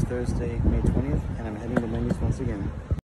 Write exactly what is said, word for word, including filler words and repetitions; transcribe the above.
Thursday, May twentieth, and I'm heading to Wendy's once again.